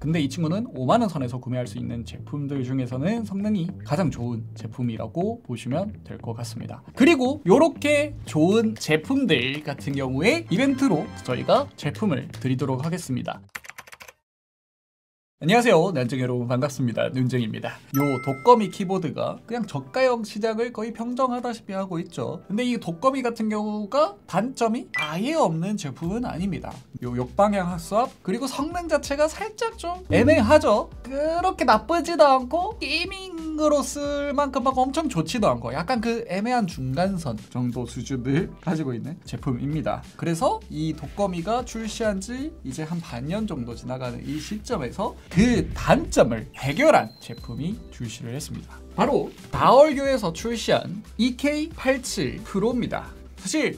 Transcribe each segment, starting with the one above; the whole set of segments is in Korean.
근데 이 친구는 5만원 선에서 구매할 수 있는 제품들 중에서는 성능이 가장 좋은 제품이라고 보시면 될 것 같습니다. 그리고 이렇게 좋은 제품들 같은 경우에 이벤트로 저희가 제품을 드리도록 하겠습니다. 안녕하세요, 난쟁이 여러분, 반갑습니다. 눈쟁입니다. 요 독거미 키보드가 그냥 저가형 시장을 거의 평정하다시피 하고 있죠. 근데 이 독거미 같은 경우가 단점이 아예 없는 제품은 아닙니다. 요 역방향 합수압 그리고 성능 자체가 살짝 좀 애매하죠. 그렇게 나쁘지도 않고 게이밍으로 쓸 만큼 막 엄청 좋지도 않고 약간 그 애매한 중간선 정도 수준을 가지고 있는 제품입니다. 그래서 이 독거미가 출시한 지 이제 한 반년 정도 지나가는 이 시점에서 그 단점을 해결한 제품이 출시를 했습니다. 바로 다얼교에서 출시한 EK87 프로입니다. 사실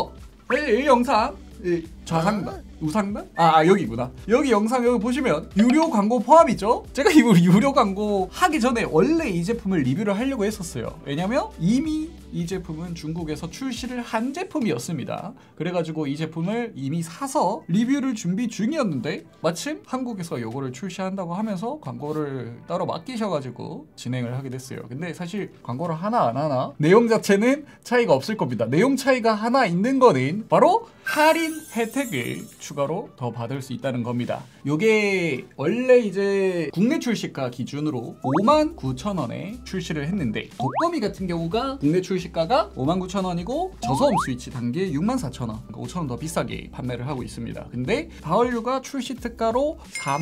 이 영상 좌상단? 우상단? 여기구나. 여기 영상 여기 보시면 유료 광고 포함이죠? 제가 이거 유료 광고 하기 전에 원래 이 제품을 리뷰를 하려고 했었어요. 왜냐면 이미 이 제품은 중국에서 출시를 한 제품이었습니다. 그래가지고 이 제품을 이미 사서 리뷰를 준비 중이었는데 마침 한국에서 이거를 출시한다고 하면서 광고를 따로 맡기셔가지고 진행을 하게 됐어요. 근데 사실 광고를 하나 안 하나 내용 자체는 차이가 없을 겁니다. 내용 차이가 하나 있는 거는 바로 할인 혜택을 추가로 더 받을 수 있다는 겁니다. 요게 원래 이제 국내 출시가 기준으로 59,000원에 출시를 했는데 독거미 같은 경우가 국내 출시가가 59,000원이고 저소음 스위치 단계 64,000원, 그러니까 5,000원 더 비싸게 판매를 하고 있습니다. 근데 다얼류가 출시 특가로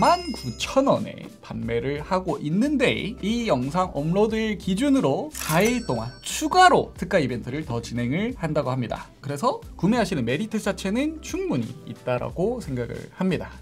49,000원에 판매를 하고 있는데 이 영상 업로드일 기준으로 4일 동안 추가로 특가 이벤트를 더 진행을 한다고 합니다. 그래서 구매하시는 메리트 자체는 충분히 있다라고 생각을 합니다.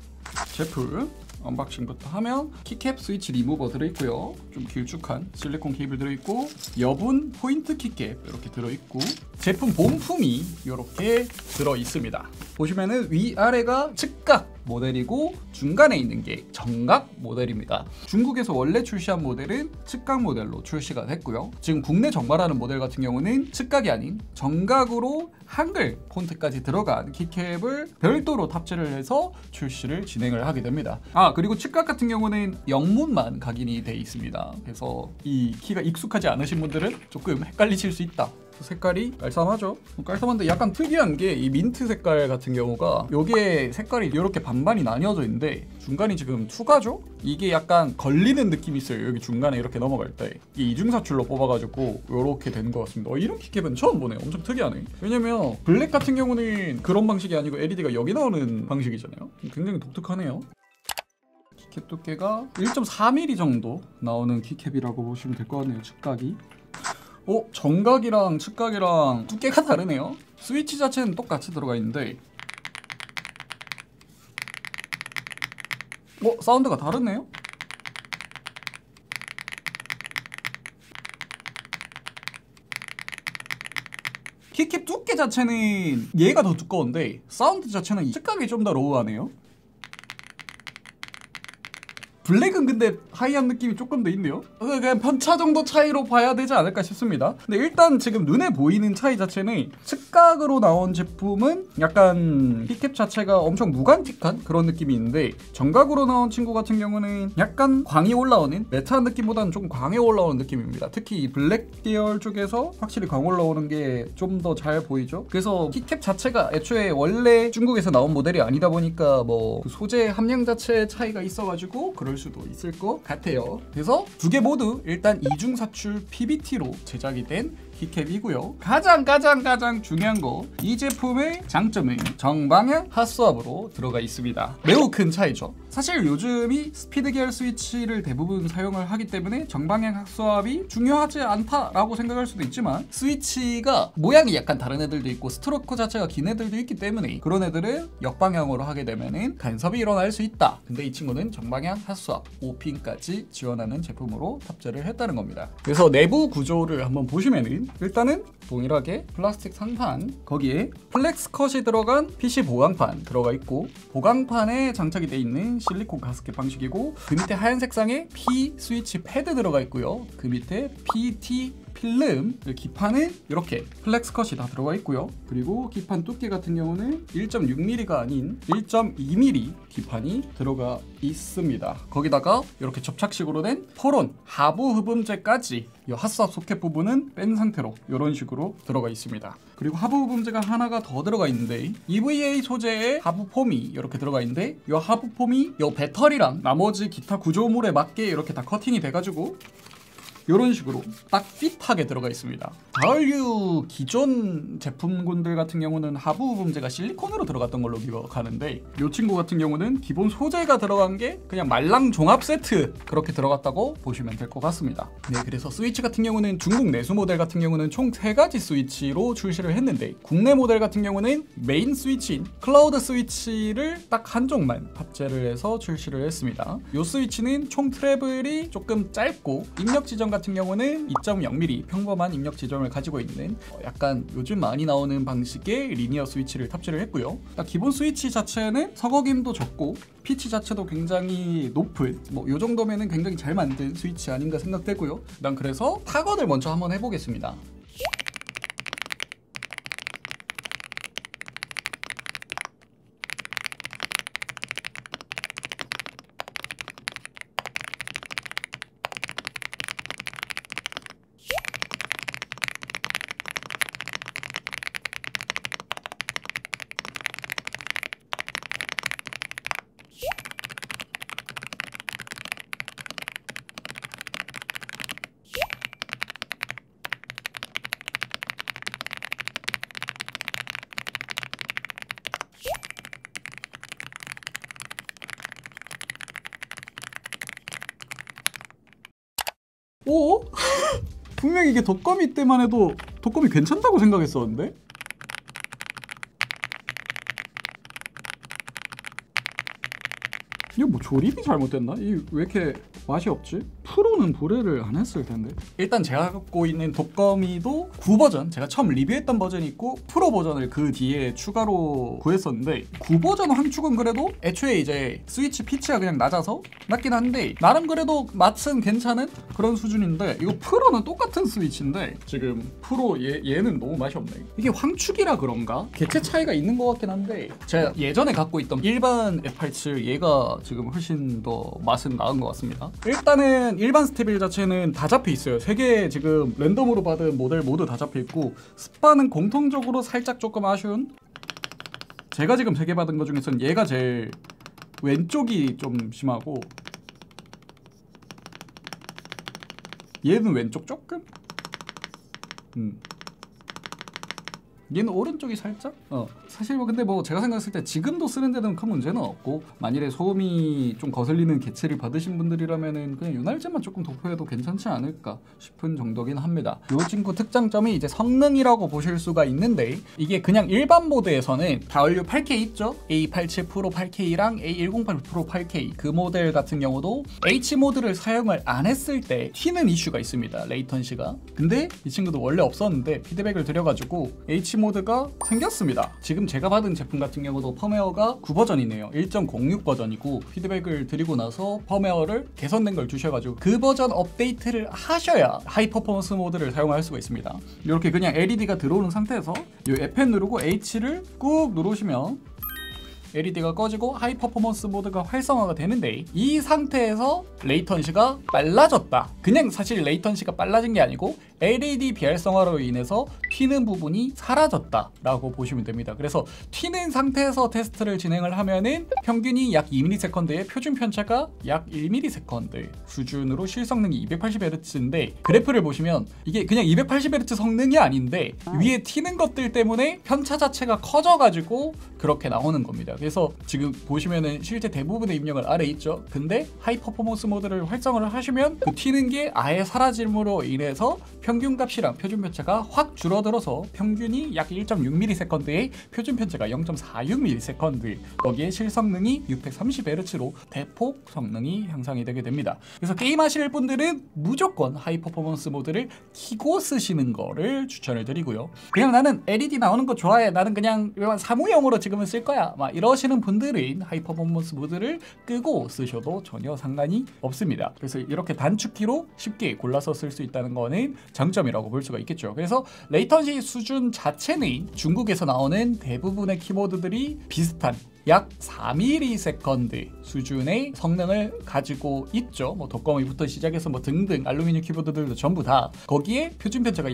제품 언박싱부터 하면 키캡 스위치 리무버 들어있고요. 좀 길쭉한 실리콘 케이블 들어있고 여분 포인트 키캡 이렇게 들어있고 제품 본품이 이렇게 들어있습니다. 보시면은 위아래가 측각 모델이고 중간에 있는 게 정각 모델입니다. 중국에서 원래 출시한 모델은 측각 모델로 출시가 됐고요. 지금 국내 정발하는 모델 같은 경우는 측각이 아닌 정각으로 한글 폰트까지 들어간 키캡을 별도로 탑재를 해서 출시를 진행을 하게 됩니다. 그리고 측각 같은 경우는 영문만 각인이 돼 있습니다. 그래서 이 키가 익숙하지 않으신 분들은 조금 헷갈리실 수 있다. 색깔이 깔쌈하죠. 깔쌈한데 약간 특이한 게 이 민트 색깔 같은 경우가 요게 색깔이 이렇게 반반이 나뉘어져 있는데 중간이 지금 투가죠? 이게 약간 걸리는 느낌이 있어요. 여기 중간에 이렇게 넘어갈 때 이게 이중사출로 뽑아가지고 이렇게 되는 것 같습니다. 이런 키캡은 처음 보네요. 엄청 특이하네. 왜냐면 블랙 같은 경우는 그런 방식이 아니고 LED가 여기 나오는 방식이잖아요. 굉장히 독특하네요. 키캡 두께가 1.4mm 정도 나오는 키캡이라고 보시면 될 것 같네요. 측각이. 정각이랑 측각이랑 두께가 다르네요. 스위치 자체는 똑같이 들어가 있는데 사운드가 다르네요. 키캡 두께 자체는 얘가 더 두꺼운데 사운드 자체는 측각이 좀 더 로우하네요. 블랙은 근데 하이한 느낌이 조금 더 있네요. 그냥 편차 정도 차이로 봐야 되지 않을까 싶습니다. 근데 일단 지금 눈에 보이는 차이 자체는 측각으로 나온 제품은 약간 키캡 자체가 엄청 무관틱한 그런 느낌이 있는데 정각으로 나온 친구 같은 경우는 약간 광이 올라오는 메타한 느낌보다는 좀 광이 올라오는 느낌입니다. 특히 이 블랙 계열 쪽에서 확실히 광 올라오는 게 좀 더 잘 보이죠. 그래서 키캡 자체가 애초에 원래 중국에서 나온 모델이 아니다 보니까 그 소재 함량 자체의 차이가 있어가지고 그럴 수도 있을 것 같아요. 그래서 두 개 모두 일단 이중사출 PBT로 제작이 된 키캡이고요. 가장 중요한 거, 이 제품의 장점은 정방향 핫스왑으로 들어가 있습니다. 매우 큰 차이죠. 사실 요즘이 스피드 계열 스위치를 대부분 사용을 하기 때문에 정방향 핫스왑이 중요하지 않다라고 생각할 수도 있지만 스위치가 모양이 약간 다른 애들도 있고 스트로크 자체가 긴 애들도 있기 때문에 그런 애들은 역방향으로 하게 되면은 간섭이 일어날 수 있다. 근데 이 친구는 정방향 핫스왑 5핀까지 지원하는 제품으로 탑재를 했다는 겁니다. 그래서 내부 구조를 한번 보시면은 일단은 동일하게 플라스틱 상판, 거기에 플렉스 컷이 들어간 PC 보강판 들어가 있고 보강판에 장착이 돼 있는 실리콘 가스켓 방식이고 그 밑에 하얀 색상에 P 스위치 패드 들어가 있고요. 그 밑에 PT 필름 기판은 이렇게 플렉스 컷이 다 들어가 있고요. 그리고 기판 두께 같은 경우는 1.6mm가 아닌 1.2mm 기판이 들어가 있습니다. 거기다가 이렇게 접착식으로 된 포론 하부 흡음재까지 이 핫삽 소켓 부분은 뺀 상태로 이런 식으로 들어가 있습니다. 그리고 하부 흡음재가 하나가 더 들어가 있는데 EVA 소재의 하부 폼이 이렇게 들어가 있는데 이 하부 폼이 이 배터리랑 나머지 기타 구조물에 맞게 이렇게 다 커팅이 돼가지고 이런 식으로 딱 핏하게 들어가 있습니다. 다을류 기존 제품군들 같은 경우는 하부 흡음재가 실리콘으로 들어갔던 걸로 기억하는데 이 친구 같은 경우는 기본 소재가 들어간 게 그냥 말랑 종합 세트 그렇게 들어갔다고 보시면 될 것 같습니다. 네, 그래서 스위치 같은 경우는 중국 내수 모델 같은 경우는 총 3가지 스위치로 출시를 했는데 국내 모델 같은 경우는 메인 스위치인 클라우드 스위치를 딱 한쪽만 탑재를 해서 출시를 했습니다. 이 스위치는 총 트래블이 조금 짧고 입력 지점 같은 경우는 2.0mm 평범한 입력 지점을 가지고 있는 약간 요즘 많이 나오는 방식의 리니어 스위치를 탑재를 했고요. 기본 스위치 자체는 서거김도 적고 피치 자체도 굉장히 높은 이 정도면은 굉장히 잘 만든 스위치 아닌가 생각되고요. 난 그래서 타건을 먼저 한번 해보겠습니다. 오? 분명히 이게 덕거미 때만 해도 덕거미 괜찮다고 생각했었는데? 이거 뭐 조립이 잘못됐나? 이 왜 이렇게 맛이 없지? 프로는 도래를 안 했을 텐데. 일단 제가 갖고 있는 독거미도 9버전, 제가 처음 리뷰했던 버전이 있고 프로 버전을 그 뒤에 추가로 구했었는데 9버전 황축은 그래도 애초에 이제 스위치 피치가 그냥 낮아서 낮긴 한데 나름 그래도 맛은 괜찮은 그런 수준인데 이거 프로는 똑같은 스위치인데 지금 프로 얘는 너무 맛이 없네. 이게 황축이라 그런가? 개체 차이가 있는 것 같긴 한데 제가 예전에 갖고 있던 일반 F87 얘가 지금 훨씬 더 맛은 나은 것 같습니다. 일단은 일반 스테빌 자체는 다 잡혀 있어요. 3개 지금 랜덤으로 받은 모델 모두 다 잡혀 있고 스파는 공통적으로 살짝 조금 아쉬운, 제가 지금 3개 받은 것 중에서는 얘가 제일 왼쪽이 좀 심하고 얘는 왼쪽 조금? 얘는 오른쪽이 살짝? 사실 근데 제가 생각했을 때 지금도 쓰는 데는 큰 문제는 없고 만일에 소음이 좀 거슬리는 개체를 받으신 분들이라면은 그냥 윤활제만 조금 도포해도 괜찮지 않을까 싶은 정도긴 합니다. 이 친구 특장점이 이제 성능이라고 보실 수가 있는데 이게 그냥 일반 모드에서는 다을류 8K 있죠? A87 프로 8K랑 A108 프로 8K 그 모델 같은 경우도 H 모드를 사용을 안 했을 때 튀는 이슈가 있습니다. 레이턴시가. 근데 이 친구도 원래 없었는데 피드백을 드려가지고 H 모드가 생겼습니다. 지금 제가 받은 제품 같은 경우도 펌웨어가 9버전이네요. 1.06 버전이고 피드백을 드리고 나서 펌웨어를 개선된 걸 주셔가지고 그 버전 업데이트를 하셔야 하이 퍼포먼스 모드를 사용할 수가 있습니다. 이렇게 그냥 LED가 들어오는 상태에서 이 F펜 누르고 H를 꾹 누르시면 LED가 꺼지고 하이 퍼포먼스 모드가 활성화가 되는데 이 상태에서 레이턴시가 빨라졌다. 그냥 사실 레이턴시가 빨라진 게 아니고 LED 비활성화로 인해서 튀는 부분이 사라졌다 라고 보시면 됩니다. 그래서 튀는 상태에서 테스트를 진행을 하면은 평균이 약 2ms의 표준 편차가 약 1ms 수준으로 실성능이 280Hz인데 그래프를 보시면 이게 그냥 280Hz 성능이 아닌데 위에 튀는 것들 때문에 편차 자체가 커져가지고 그렇게 나오는 겁니다. 그래서 지금 보시면은 실제 대부분의 입력을 아래 있죠. 근데 하이 퍼포먼스 모드를 활성화를 하시면 그 튀는 게 아예 사라짐으로 인해서 평균 값이랑 표준 편차가 확 줄어들어서 평균이 약 1.6ms의 표준 편차가 0.46ms, 거기에 실성능이 630Hz로 대폭 성능이 향상이 되게 됩니다. 그래서 게임 하실 분들은 무조건 하이 퍼포먼스 모드를 켜고 쓰시는 거를 추천을 드리고요. 그냥 나는 LED 나오는 거 좋아해, 나는 그냥 사무용으로 지금은 쓸 거야, 막 이런 이러시는 분들은 하이 퍼포먼스 모드를 끄고 쓰셔도 전혀 상관이 없습니다. 그래서 이렇게 단축키로 쉽게 골라서 쓸 수 있다는 거는 장점이라고 볼 수가 있겠죠. 그래서 레이턴시 수준 자체는 중국에서 나오는 대부분의 키보드들이 비슷한 약 4ms 수준의 성능을 가지고 있죠. 뭐 독거미부터 시작해서 뭐 등등 알루미늄 키보드들도 전부 다 거기에 표준 편차가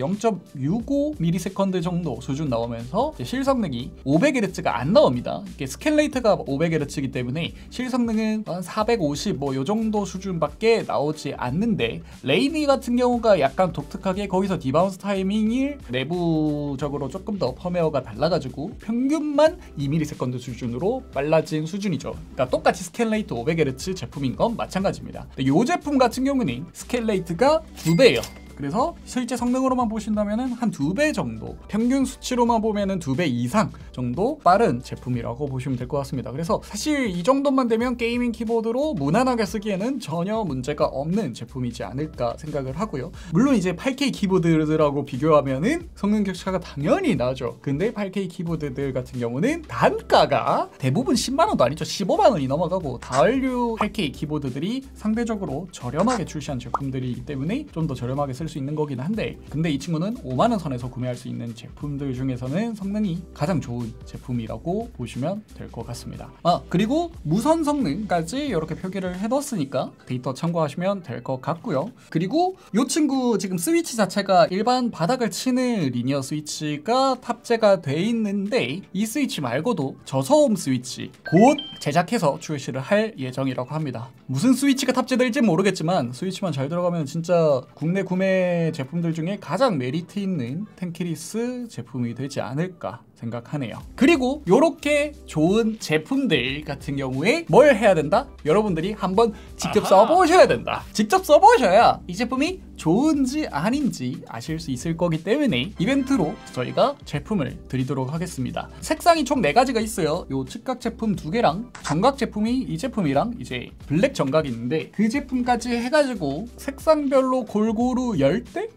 0.65ms 정도 수준 나오면서 실성능이 500Hz가 안 나옵니다. 이게 스캔레이트가 500Hz이기 때문에 실성능은 한 450 뭐 요 정도 수준밖에 나오지 않는데 레이니 같은 경우가 약간 독특하게 거기서 디바운스 타이밍이 내부적으로 조금 더 펌웨어가 달라가지고 평균만 2ms 수준으로 빨라진 수준이죠. 그러니까 똑같이 스캔레이트 500Hz 제품인 건 마찬가지입니다. 이 제품 같은 경우는 스캔레이트가 2배예요. 그래서 실제 성능으로만 보신다면 한 2배 정도, 평균 수치로만 보면 2배 이상 정도 빠른 제품이라고 보시면 될 것 같습니다. 그래서 사실 이 정도만 되면 게이밍 키보드로 무난하게 쓰기에는 전혀 문제가 없는 제품이지 않을까 생각을 하고요. 물론 이제 8K 키보드들하고 비교하면은 성능 격차가 당연히 나죠. 근데 8K 키보드들 같은 경우는 단가가 대부분 10만 원도 아니죠. 15만 원이 넘어가고 다활류 8K 키보드들이 상대적으로 저렴하게 출시한 제품들이기 때문에 좀 더 저렴하게 쓸 수 있는 거긴 한데, 근데 이 친구는 5만 원 선에서 구매할 수 있는 제품들 중에서는 성능이 가장 좋은 제품이라고 보시면 될 것 같습니다. 그리고 무선 성능까지 이렇게 표기를 해뒀으니까 데이터 참고하시면 될 것 같고요. 그리고 이 친구 지금 스위치 자체가 일반 바닥을 치는 리니어 스위치가 탑재가 돼 있는데 이 스위치 말고도 저소음 스위치 곧 제작해서 출시를 할 예정이라고 합니다. 무슨 스위치가 탑재될지 모르겠지만 스위치만 잘 들어가면 진짜 국내 구매 제품들 중에 가장 메리트 있는 텐키리스 제품이 되지 않을까 생각하네요. 그리고 이렇게 좋은 제품들 같은 경우에 뭘 해야 된다? 여러분들이 한번 직접 써보셔야 된다. 직접 써보셔야 이 제품이 좋은지 아닌지 아실 수 있을 거기 때문에 이벤트로 저희가 제품을 드리도록 하겠습니다. 색상이 총 4가지가 있어요. 요 측각 제품 2개랑 정각 제품이 이 제품이랑 이제 블랙 정각이 있는데 그 제품까지 해가지고 색상별로 골고루 10대?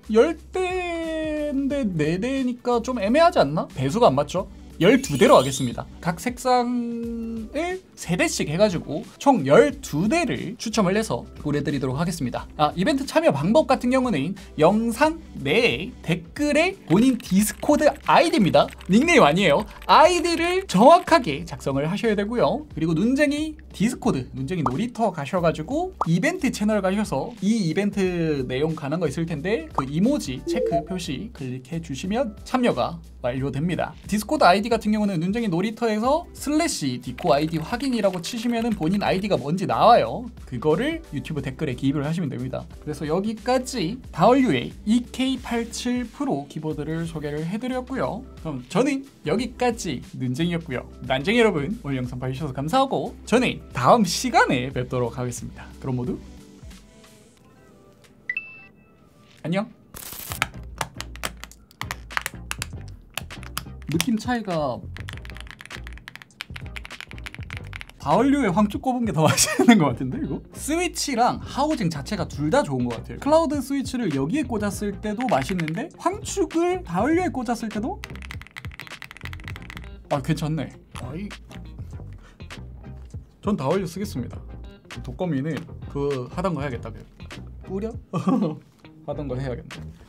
10대인데 4대니까 좀 애매하지 않나? 배수가 안 맞죠? 12대로 하겠습니다. 각 색상을 3대씩 해가지고 총 12대를 추첨을 해서 보내드리도록 하겠습니다. 이벤트 참여 방법 같은 경우는 영상 내에 댓글에 본인 디스코드 아이디입니다. 닉네임 아니에요. 아이디를 정확하게 작성을 하셔야 되고요. 그리고 눈쟁이 디스코드, 눈쟁이 놀이터 가셔가지고 이벤트 채널 가셔서 이 이벤트 내용 가는 거 있을 텐데 그 이모지 체크 표시 클릭해 주시면 참여가 완료됩니다. 디스코드 아이디 같은 경우는 눈쟁이 놀이터에서 슬래시 디코 아이디 확인이라고 치시면은 본인 아이디가 뭔지 나와요. 그거를 유튜브 댓글에 기입을 하시면 됩니다. 그래서 여기까지 다얼류의 EK87 프로 키보드를 소개를 해드렸고요. 그럼 저는 여기까지 눈쟁이였고요. 난쟁이 여러분, 오늘 영상 봐주셔서 감사하고 저는 다음 시간에 뵙도록 하겠습니다. 그럼 모두 안녕. 느낌 차이가 다얼류의 황축 꼽은 게 더 맛있는 것 같은데 이거? 스위치랑 하우징 자체가 둘 다 좋은 것 같아요. 클라우드 스위치를 여기에 꽂았을 때도 맛있는데 황축을 다얼류에 꽂았을 때도 괜찮네. 전 다얼류 쓰겠습니다. 독거미는 그 하던 거 해야겠다. 뿌려? 하던 거 해야겠네.